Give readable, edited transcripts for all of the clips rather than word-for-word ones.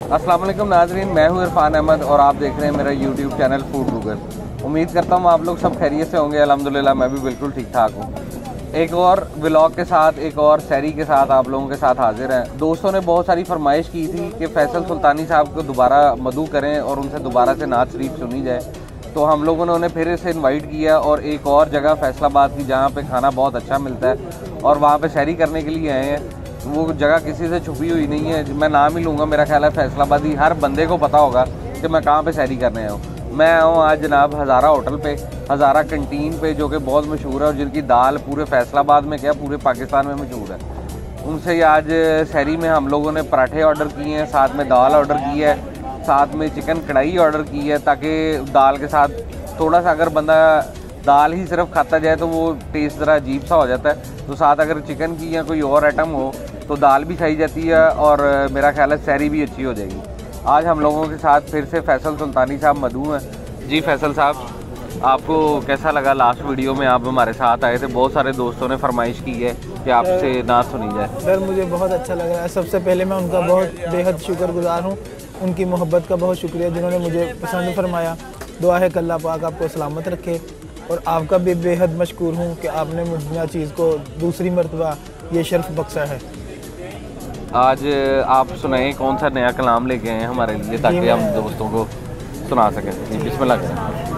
अस्सलाम वालेकुम नाजरीन, मैं हूं इरफान अहमद और आप देख रहे हैं मेरा यूट्यूब चैनल फूड गूगल। उम्मीद करता हूं आप लोग सब खैरियत से होंगे। अल्हम्दुलिल्लाह मैं भी बिल्कुल ठीक ठाक हूं। एक और व्लॉग के साथ, एक और सैरी के साथ आप लोगों के साथ हाजिर हैं। दोस्तों ने बहुत सारी फरमाइश की थी कि फैसल सुल्तानी साहब को दोबारा मदऊ करें और उनसे दोबारा से नात शरीफ सुनी जाए, तो हम लोगों ने उन्हें फिर से इन्वाइट किया और एक और जगह फैसलाबाद की जहाँ पे खाना बहुत अच्छा मिलता है और वहाँ पे सैरी करने के लिए आए हैं। वो जगह किसी से छुपी हुई नहीं है, मैं नाम ही लूँगा, मेरा ख्याल है फैसलाबादी हर बंदे को पता होगा कि मैं कहाँ पे सैरी करने आया हूँ। मैं आया हूँ आज जनाब हज़ारा होटल पे, हज़ारा कैंटीन पे, जो कि बहुत मशहूर है और जिनकी दाल पूरे फैसलाबाद में क्या पूरे पाकिस्तान में मशहूर है। उनसे आज सैरी में हम लोगों ने पराठे ऑर्डर किए हैं, साथ में दाल ऑर्डर की है, साथ में चिकन कढ़ाई ऑर्डर की है, ताकि दाल के साथ थोड़ा सा अगर बंदा दाल ही सिर्फ खाता जाए तो वो टेस्ट ज़रा अजीब सा हो जाता है, तो साथ अगर चिकन की या कोई और आइटम हो तो दाल भी खाई जाती है और मेरा ख्याल है सैरी भी अच्छी हो जाएगी। आज हम लोगों के साथ फिर से फैसल सुल्तानी साहब मदऊ हैं। जी फैसल साहब, आपको कैसा लगा? लास्ट वीडियो में आप हमारे साथ आए थे, बहुत सारे दोस्तों ने फरमाइश की है कि आपसे नात सुनी जाए। सर मुझे बहुत अच्छा लग रहा है। सबसे पहले मैं उनका बहुत बेहद शुक्रगुजार हूँ, उनकी मोहब्बत का बहुत शुक्रिया जिन्होंने मुझे पसंद फरमाया। दुआ है कि अल्लाह पाक आपको सलामत रखे और आपका भी बेहद मशकूर हूँ कि आपने मुझे चीज़ को दूसरी मरतबा ये शर्फ बख्शा है। आज आप सुनाएं कौन सा नया कलाम लेके आए हैं हमारे लिए, ताकि हम दोस्तों को सुना सकें। जी बिस्मिल्लाह करें।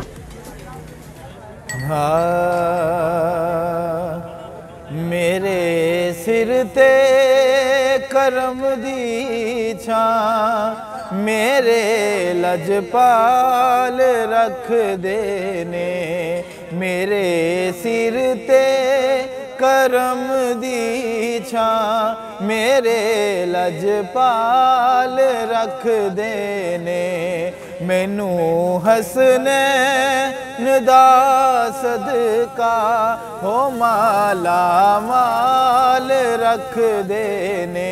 मेरे सिर ते करम दी छां, मेरे लजपाल रख देने, मेरे सिर ते करम दी छां, मेरे लजपाल रख देने, मैनू हसनैन दा सदका हो माला माल रख देने,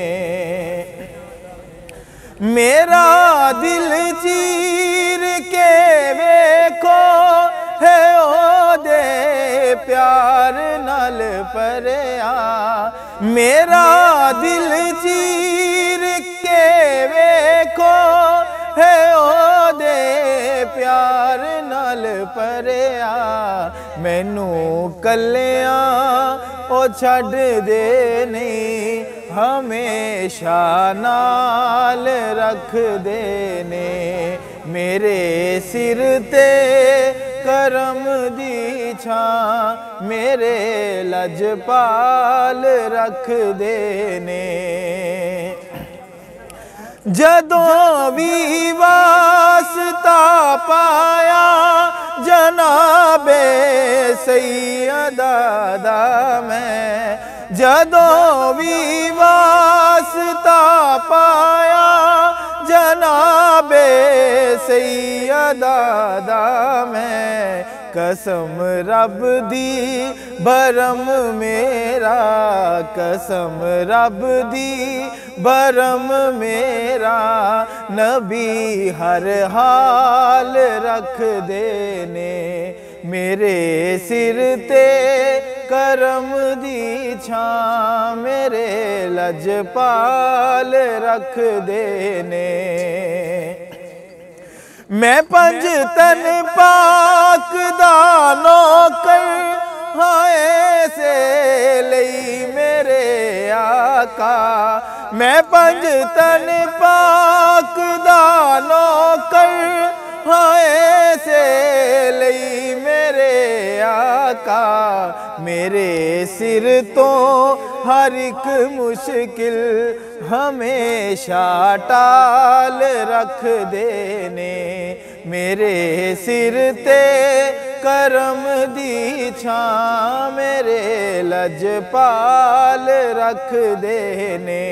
मेरा दिल चीर के वेखो है ओ दे प्यार नाल परया, मेरा दिल चीर के वेखो है ओ दे प्यार नाल परया, मैनू कलिया ओ छड़ दे नहीं, हमेशा नाल रख देने, मेरे सिर ते करम दी छां, मेरे लजपाल रख देने, जदों भी वास्ता पाया जनाबे सैयदा दा मैं, जदों भी वास्ता पाया जनाबे सैयदा दा मैं, कसम रब दी भरम मेरा, कसम रब दी भरम मेरा, नबी हर हाल रख देने, मेरे सिर ते करम दी छां, मेरे लजपाल रख देने, मैं पंज तन पाक दा नौकर हाय से लई मेरे आका, मैं पंज तन पाक दा नौकर हाय से लई मेरे आका, मेरे सिर तो हर एक मुश्किल हमेशा टाल रख देने, मेरे सिर ते करम दी छां, मेरे लजपाल रख देने,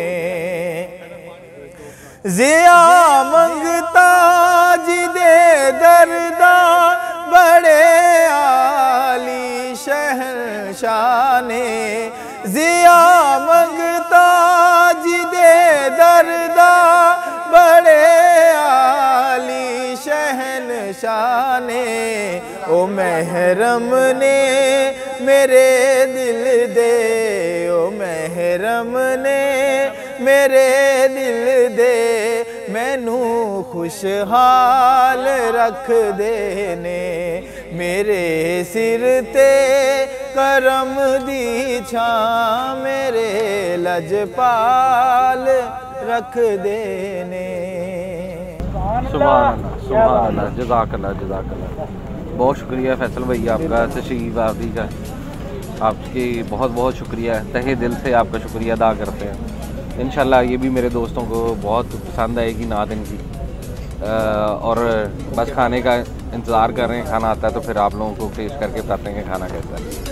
ज़िया मंगता जिदे दरदा बड़े आली शहंशाह ने, ज़िया मंगता जिदे दरदा बड़े आली शहंशाह ने, ओ महरम ने मेरे दिल दे, ओ महरम ने मेरे दिल दे मैनू खुशहाल रख देने, मेरे सिर ते करम दी छां, मेरे लजपाल रख देने। सुभान अल्लाह, जज़ाकल्लाह जज़ाकल्लाह। बहुत शुक्रिया फैसल भाई आपका, तशरीफ़ आफरी का, आपकी बहुत बहुत शुक्रिया, तहे दिल से आपका शुक्रिया अदा करते हैं। इंशाल्लाह ये भी मेरे दोस्तों को बहुत पसंद आएगी नात इनकी। और बस खाने का इंतज़ार कर रहे हैं, खाना आता है तो फिर आप लोगों को टेस्ट करके बताते हैं कि खाना कैसा है।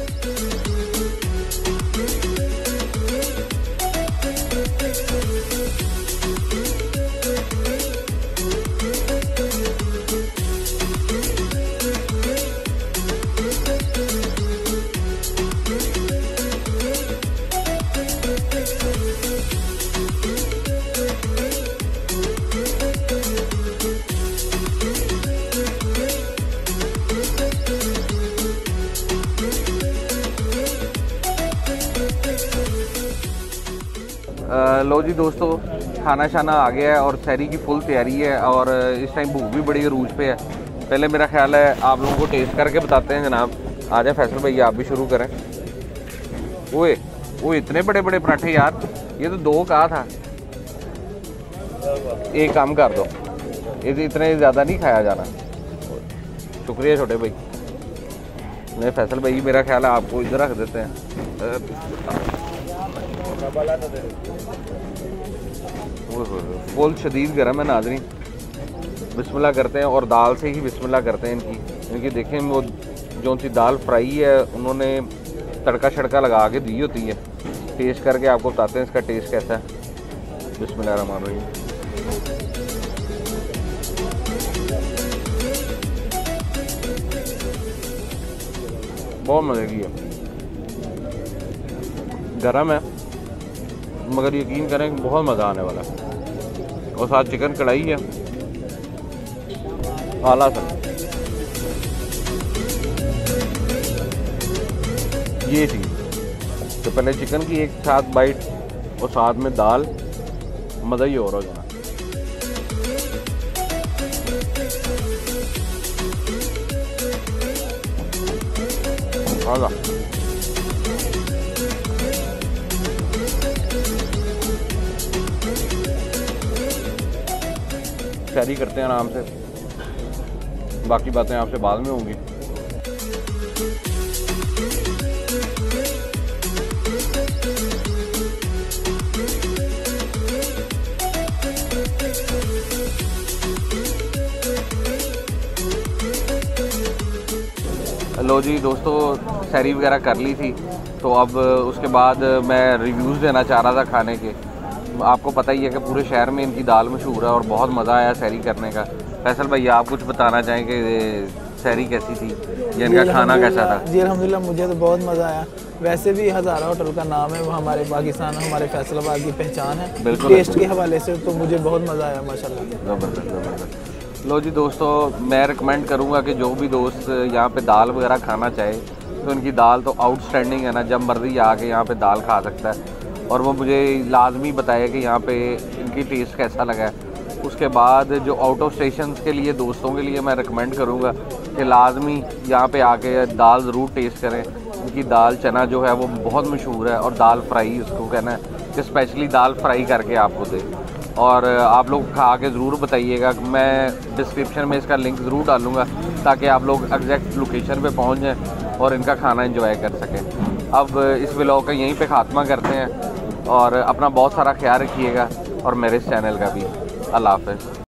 लो जी दोस्तों, खाना शाना आ गया है और सहरी की फुल तैयारी है और इस टाइम भूख भी बड़ी अरूज पे है। पहले मेरा ख्याल है आप लोगों को टेस्ट करके बताते हैं जनाब। आ जाए फैसल भाई, आप भी शुरू करें। ओए इतने बड़े बड़े पराठे यार, ये तो 2 कहा था, एक काम कर दो, ये इतने ज़्यादा नहीं खाया जाना। शुक्रिया छोटे भाई। नहीं फैसल भाई, मेरा ख्याल है आपको इधर रख देते हैं। फुल शदीद गर्म है नाज़रीन। बिस्मिल्लाह करते हैं और दाल से ही बिस्मिल्लाह करते हैं इनकी देखें, वो जो सी दाल फ्राई है उन्होंने तड़का छड़का लगा के दी होती है। टेस्ट करके आपको बताते हैं इसका टेस्ट कैसा है। बिस्मिल्लाह रहमान रहीम। बहुत मज़े की है, गरम है मगर यकीन करें बहुत मज़ा आने वाला है। और साथ चिकन कढ़ाई है आला सर। ये थी तो पहले चिकन की एक साथ बाइट और साथ में दाल, मज़ा ही और हो जाना। आगा तैयारी करते हैं आराम से, बाकी बातें आपसे बाद में होंगी। लो जी दोस्तों, सैरी वगैरह कर ली थी तो अब उसके बाद मैं रिव्यूज़ देना चाह रहा था खाने के। आपको पता ही है कि पूरे शहर में इनकी दाल मशहूर है और बहुत मज़ा आया सैरी करने का। फैसल भैया आप कुछ बताना चाहेंगे, सैरी कैसी थी या इनका खाना कैसा था? जी अल्हम्दुलिल्लाह, मुझे तो बहुत मज़ा आया। वैसे भी हज़ारा होटल का नाम है, वो हमारे पाकिस्तान, हमारे फैसलाबाद की पहचान है। बिल्कुल, टेस्ट के हवाले से तो मुझे बहुत मज़ा आया माशाल्लाह। ज़बरदस्त। लो जी दोस्तों, मैं रिकमेंड करूँगा कि जो भी दोस्त यहाँ पे दाल वगैरह खाना चाहे तो इनकी दाल तो आउटस्टैंडिंग है ना, जब मर्ज़ी आके यहाँ पे दाल खा सकता है। और वो मुझे लाजमी बताया कि यहाँ पे इनकी टेस्ट कैसा लगा है। उसके बाद जो आउट ऑफ स्टेशन के लिए दोस्तों के लिए मैं रिकमेंड करूँगा कि लाजमी यहाँ पे आके दाल ज़रूर टेस्ट करें। इनकी दाल चना जो है वो बहुत मशहूर है और दाल फ्राई उसको कहना है कि स्पेशली दाल फ्राई करके आपको दे। और आप लोग खा के ज़रूर बताइएगा। मैं डिस्क्रिप्शन में इसका लिंक ज़रूर डालूँगा ताकि आप लोग एग्जैक्ट लोकेशन पे पहुँच जाएँ और इनका खाना एंजॉय कर सकें। अब इस व्लॉग का यहीं पे ख़ात्मा करते हैं और अपना बहुत सारा ख्याल रखिएगा और मेरे इस चैनल का भी। अल्लाह हाफ़िज़।